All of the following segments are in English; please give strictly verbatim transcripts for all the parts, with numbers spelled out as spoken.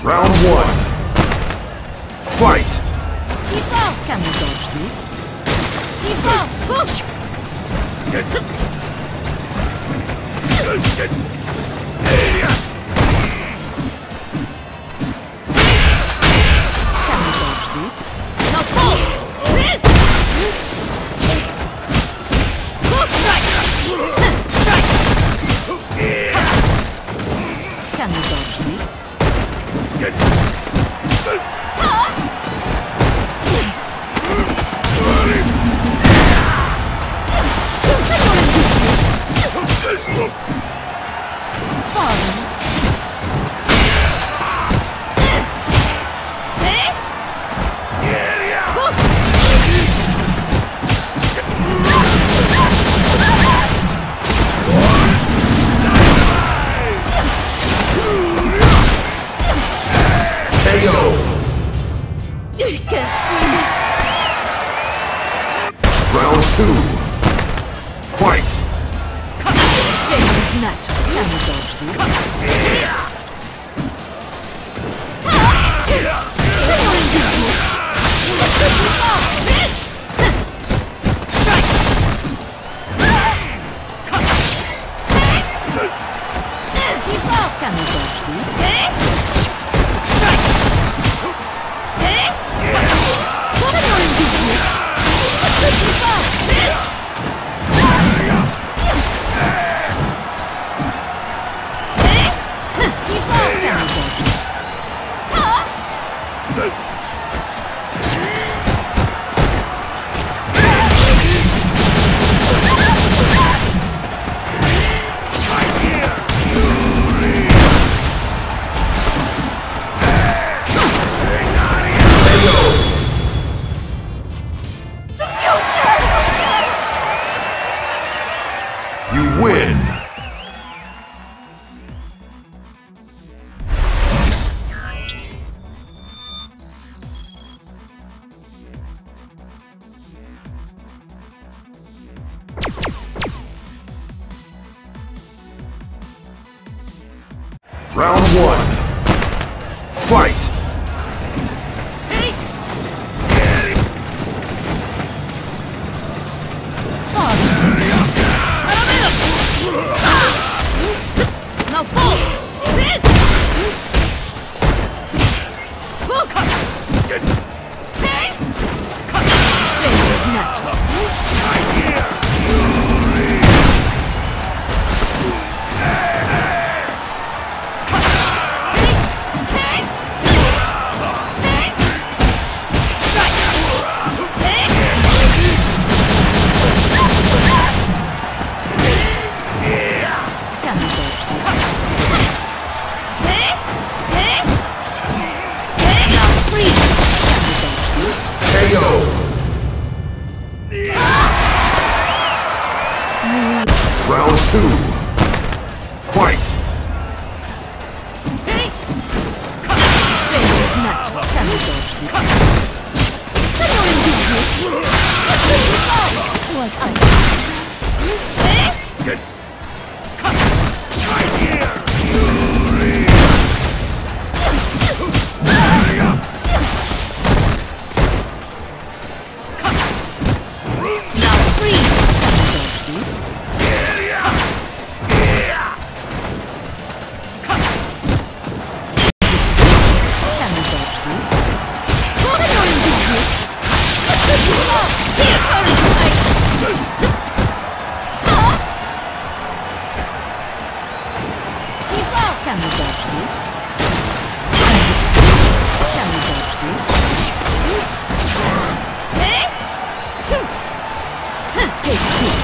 Round one. Fight! Keep up! Can we dodge this? Keep up! Push! Get. Get. Can we dodge this? Now pull! Win! Pull strike! Strike! Can we dodge this? Get. Round two. Fight! Shame is natural. Can we dodge this? Can we dodge this? Strike! Say? What are you doing? You win! Round one. Fight! Now fall! Win! Shame is natural. Round two. Fight! Shame is natural. Can we dodge this? Like ice. Say? Get. Now freeze. Can we dodge this? Can we dodge this? Understood. Can we dodge this? Say? Two. Take this.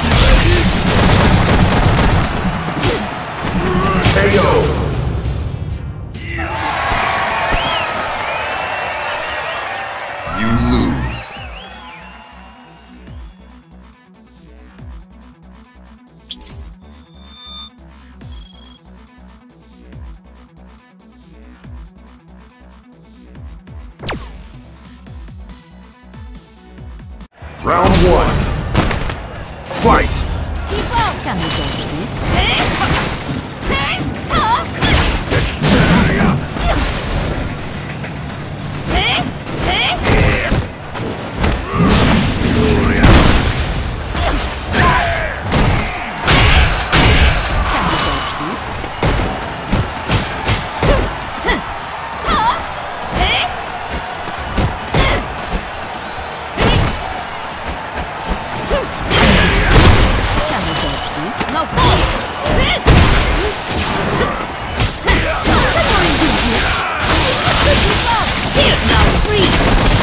K O. You lose. Round one. Fight! Keep up! Can we dodge this? Say? Say? Huh? Now fall! Hit! Here, now freeze!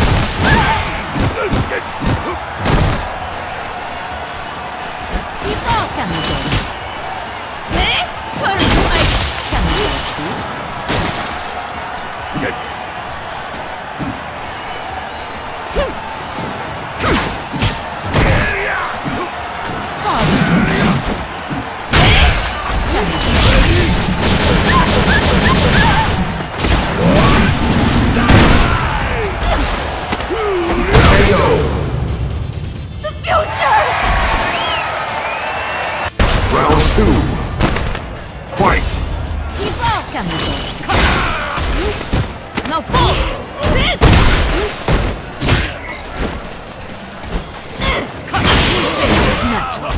Before Kamiko. Say, turn to ice. Kamiko, please. Two. Round two. Fight! Now fall! Hit! Shame is natural.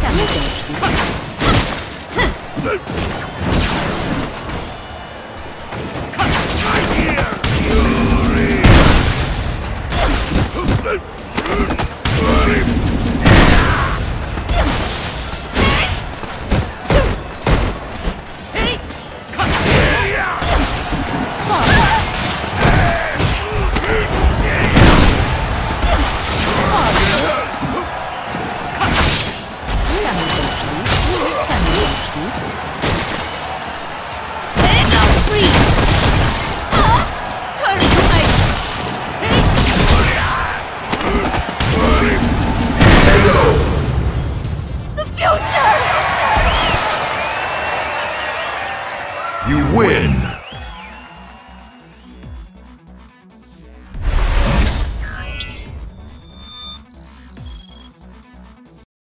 You win!